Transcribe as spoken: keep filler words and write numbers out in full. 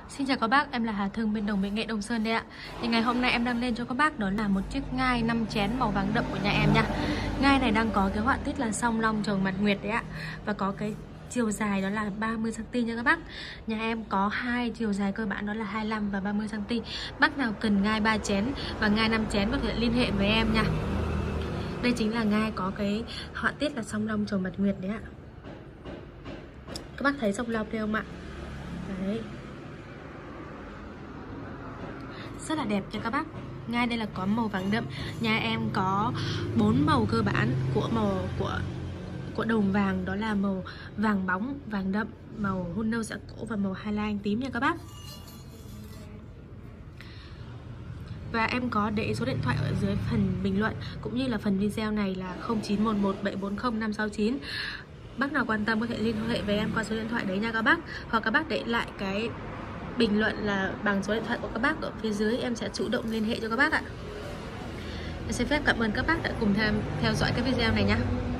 Xin chào các bác, em là Hà Thương bên Đồng Mỹ Nghệ Đông Sơn đây ạ. Thì ngày hôm nay em đang lên cho các bác đó là một chiếc ngai năm chén màu vàng đậm của nhà em nha. Ngai này đang có cái họa tiết là song long chồng mặt nguyệt đấy ạ. Và có cái chiều dài đó là ba mươi xăng-ti-mét nha các bác. Nhà em có hai chiều dài cơ bản đó là hai mươi lăm và ba mươi xăng-ti-mét. Bác nào cần ngai ba chén và ngai năm chén có thể liên hệ với em nha. Đây chính là ngai có cái họa tiết là song long chồng mặt nguyệt đấy ạ. Các bác thấy song long đây không ạ? Đấy, rất là đẹp nha các bác. Ngai đây là có màu vàng đậm. Nhà em có bốn màu cơ bản của màu của của đồng vàng, đó là màu vàng bóng, vàng đậm, màu hôn nâu dạ cổ và màu hai lai anh tím nha các bác. Và em có để số điện thoại ở dưới phần bình luận cũng như là phần video này là không chín một một bảy bốn không năm sáu chín. Bác nào quan tâm có thể liên hệ với em qua số điện thoại đấy nha các bác. Hoặc các bác để lại cái bình luận là bằng số điện thoại của các bác ở phía dưới, em sẽ chủ động liên hệ cho các bác ạ. Em xin phép cảm ơn các bác đã cùng theo, theo dõi cái video này nhé.